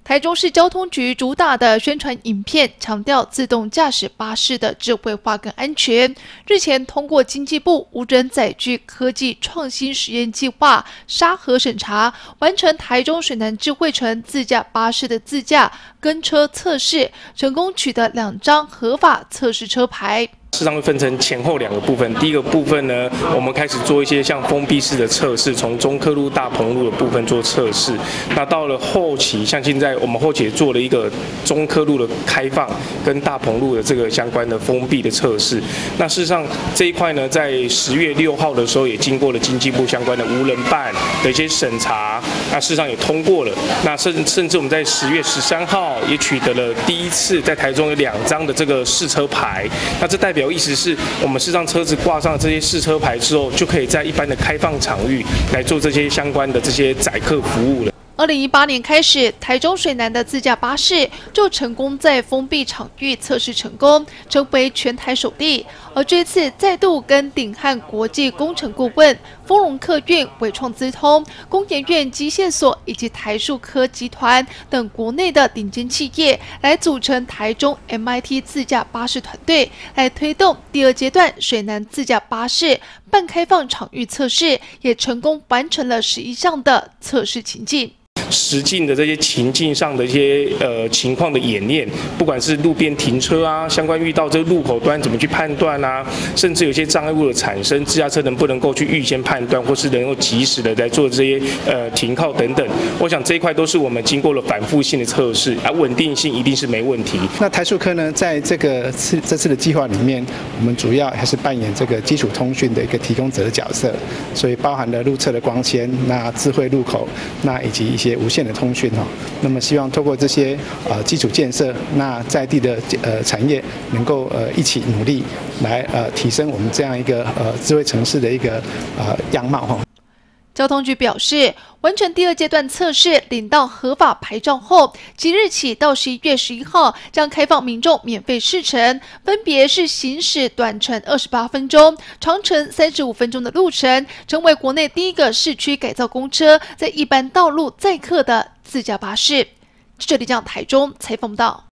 台中市交通局主打的宣传影片强调自动驾驶巴士的智慧化跟安全。日前通过经济部无人载具科技创新实验计划沙盒审查，完成台中水南智慧城自驾巴士的自驾跟车测试，成功取得2张合法测试车牌。 事实上会分成前后2个部分。第一个部分呢，我们开始做一些像封闭式的测试，从中科路、大鹏路的部分做测试。那到了后期，像现在我们后期也做了一个中科路的开放跟大鹏路的这个相关的封闭的测试。那事实上这一块呢，在10月6号的时候，也经过了经济部相关的无人办的一些审查，那事实上也通过了。那甚至我们在10月13号也取得了第一次在台中有2张的这个试车牌。那这代表意思是我们是让车子挂上这些试车牌之后，就可以在一般的开放场域来做这些相关的这些载客服务了。 2018年开始，台中水南的自驾巴士就成功在封闭场域测试成功，成为全台首例。而这次再度跟鼎汉国际工程顾问、丰荣客运、伟创资通、工研院机械所以及台塑科集团等国内的顶尖企业，来组成台中 MIT 自驾巴士团队，来推动第2阶段水南自驾巴士半开放场域测试，也成功完成了11项的测试情境。 实境的这些情境上的一些情况的演练，不管是路边停车啊，相关遇到这个路口端怎么去判断啊，甚至有些障碍物的产生，自驾车能不能够去预先判断，或是能够及时的来做这些停靠等等。我想这一块都是我们经过了反复性的测试，稳定性一定是没问题。 那台塑科呢，在这次的计划里面，我们主要还是扮演这个基础通讯的一个提供者的角色，所以包含了路侧的光纤、那智慧路口，那以及一些无线的通讯那么希望透过这些基础建设，那在地的产业能够一起努力来提升我们这样一个智慧城市的一个样貌交通局表示，完成第2阶段测试，领到合法牌照后，即日起到11月11号将开放民众免费试乘，分别是行驶短程28分钟、长程35分钟的路程，成为国内第一个市区改造公车在一般道路载客的自驾巴士。这里将台中采访到。